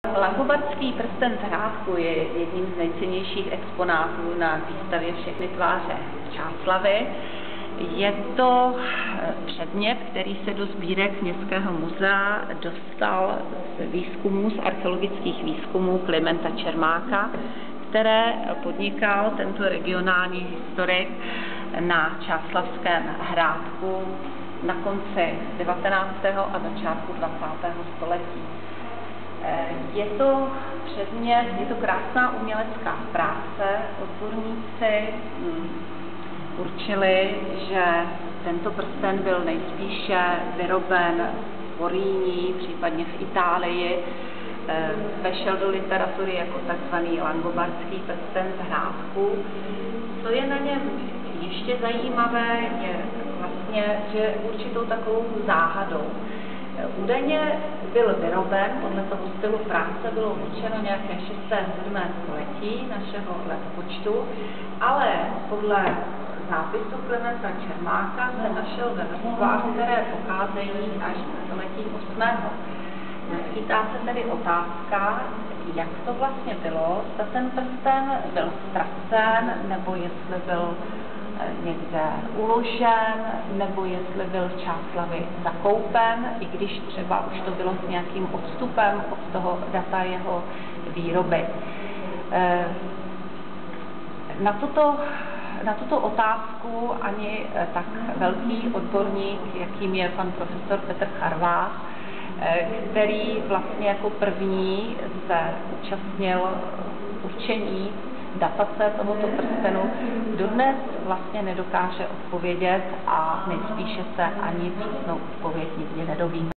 Langobardský prsten z Hrádku je jedním z nejcennějších exponátů na výstavě Všechny tváře Čáslavi. Je to předmět, který se do sbírek Městského muzea dostal z výzkumů, z archeologických výzkumů Klimenta Čermáka, které podnikal tento regionální historik na Čáslavském Hrádku na konci 19. a začátku 20. století. Je to předmět, je to krásná umělecká práce. Odborníci určili, že tento prsten byl nejspíše vyroben v Poríní, případně v Itálii. Vešel do literatury jako takzvaný langobardský prsten z Hrádku. Co je na něm ještě zajímavé, je vlastně, že určitou takovou záhadou. Údajně byl vyroben, podle toho stylu práce bylo určeno nějaké 6. 7. století našeho letopočtu, ale podle zápisu Klimenta Čermáka se našel ve vrstvách, které pocházejí až ze století 8. Naskýtá se tedy otázka, jak to vlastně bylo, zda ten prsten byl ztracen, nebo jestli byl někde uložen, nebo jestli byl v Čáslavi zakoupen, i když třeba už to bylo s nějakým odstupem od toho data jeho výroby. Na tuto otázku ani tak velký odborník, jakým je pan profesor Petr Charvář, který vlastně jako první se účastnil určení datace tohoto prstenu, dodnes vlastně nedokáže odpovědět a nejspíše se ani přesnou odpověď nikdy nedovíme.